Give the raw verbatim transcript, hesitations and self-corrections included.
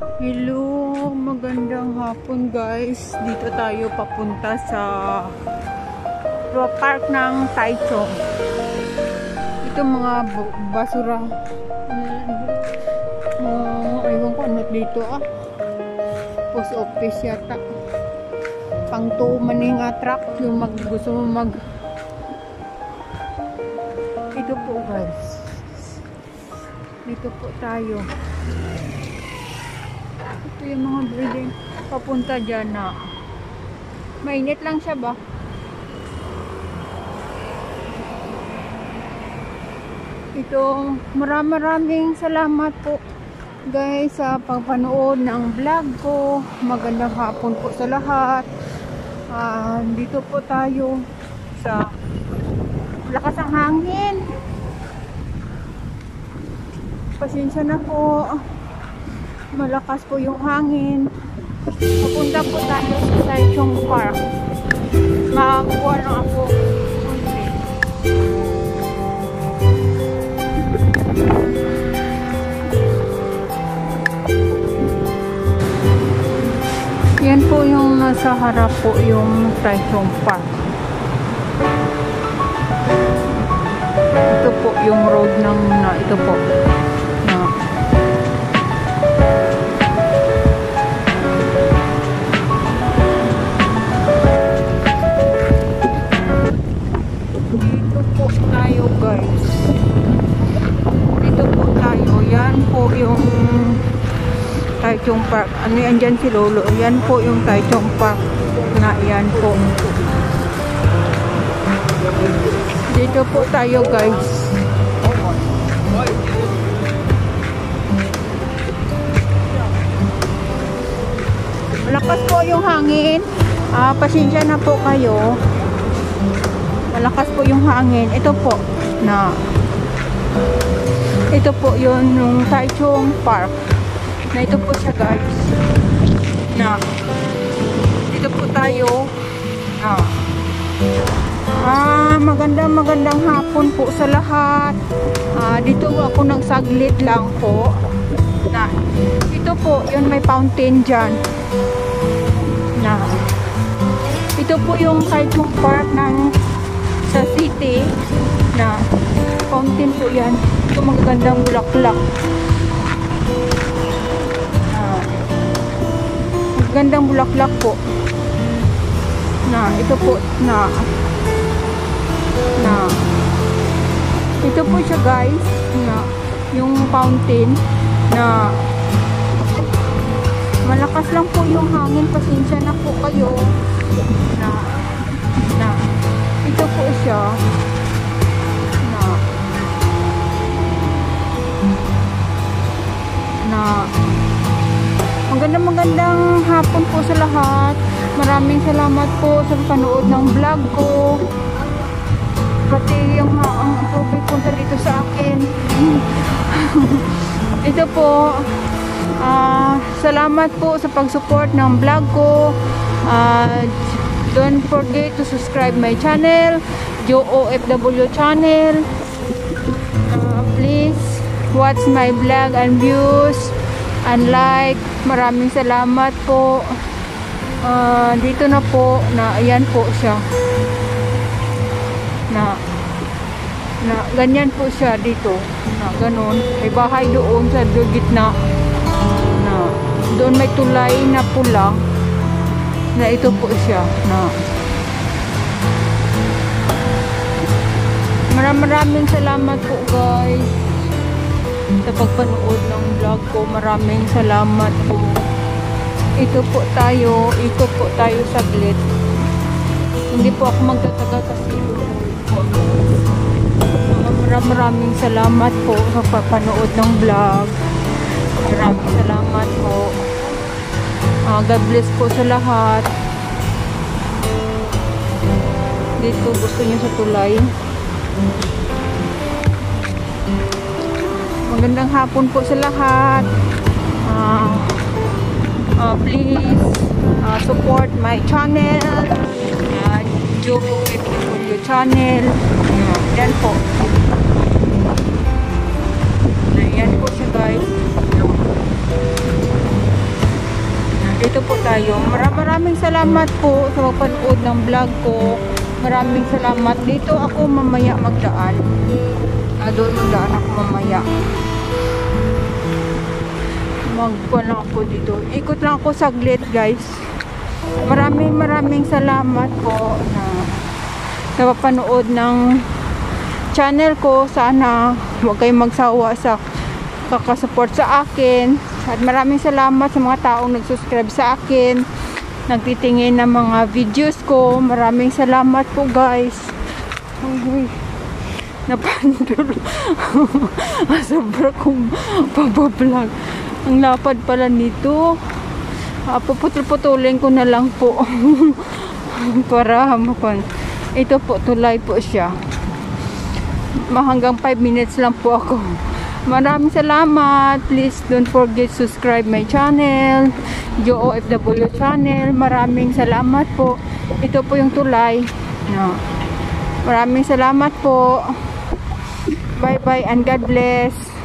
Hello, magandang hapon guys. Dito tayo papunta sa park ng Taichung. Ito mga basura. Uh, aywan ko ano dito ah. Post office yata. Pang to maning truck yung mag gusto mo mag. Ito po guys. Dito po tayo. Ito yung mga building papunta dyan na mainit lang siya ba? Ito, maraming salamat po guys sa pagpanood ng vlog ko. Magandang hapon po sa lahat. Uh, dito po tayo sa lakas ang hangin. Pasensya na po. Malakas po yung hangin. Papunta po tayo sa Taichung Park. Makakuha lang ako. Yan po yung nasa harap po yung Taichung Park. Ito po yung road ng na ito po. Tayo guys, dito po tayo. Yan po yung Taichung Park. Ano yan dyan si Lolo? Yan po yung Taichung Park na yan po. Dito po tayo guys. Malakas po yung hangin. Ah, pasensya na po kayo. Malakas po yung hangin. Ito po na ito po yun yung Taichung Park na ito po siya guys na dito po tayo na ah, magandang magandang hapon po sa lahat. Ah, dito ako nang saglit lang po na ito po yun may fountain dyan na ito po yung Taichung Park ng sa city na fountain po yan. Ito magagandang bulaklak. Ah, magagandang bulaklak po. Na ito po na na ito po siya guys na yung fountain na malakas lang po yung hangin. Pasensya na po kayo na na ito po siya na na magandang magandang hapon po sa lahat. Maraming salamat po sa panood ng vlog ko. Pati yung ang tubig punta dito sa akin. Ito po uh, salamat po sa pag-support ng vlog ko. uh, Don't forget to subscribe my channel, Joe O F W channel. Uh, please watch my vlog and views and like. Maraming salamat po. Uh, dito na po na ayan po siya. Na na ganyan po siya dito. Na ganun. May bahay doon sa gitna. Na doon may tulay na pula. Na ito po siya na maraming maraming salamat po guys sa pagpanood ng vlog ko. Maraming salamat po. Ito po tayo, ikot po tayo saglit. Hindi po ako magtatagal kasi maraming maraming salamat po sa pagpanood ng vlog. Maraming salamat po. Uh, God bless po sa lahat. Dito gusto niyo sa tulay. Magandang hapon po sa lahat. Uh, uh, please uh, support my channel. Uh, Joe F W channel. Uh, yan po. Ayan po siya guys. Dito po tayo. Mar maraming salamat po sa pagpanood ng vlog ko. Maraming salamat. Dito ako mamaya magdaan. Ah, doon magdaan ako mamaya. Magpa lang ako dito. Ikot lang ako saglit, guys. Maraming maraming salamat po na sa panood ng channel ko. Sana huwag kayong magsawa sa kakasupport sa akin. At maraming salamat sa mga taong nag-subscribe sa akin, nagtitingin ng mga videos ko. Maraming salamat po, guys. Uy, napandol. Sobra kong pabablog. Ang lapad pala nito. Uh, puputol-putulin ko na lang po para hamakon. Ito po, tulay po siya. Hanggang five minutes lang po ako. Maraming salamat. Please don't forget subscribe my channel, Jo O F W channel. Maraming salamat po. Ito po yung tulay. No. Maraming salamat po. Bye bye and God bless.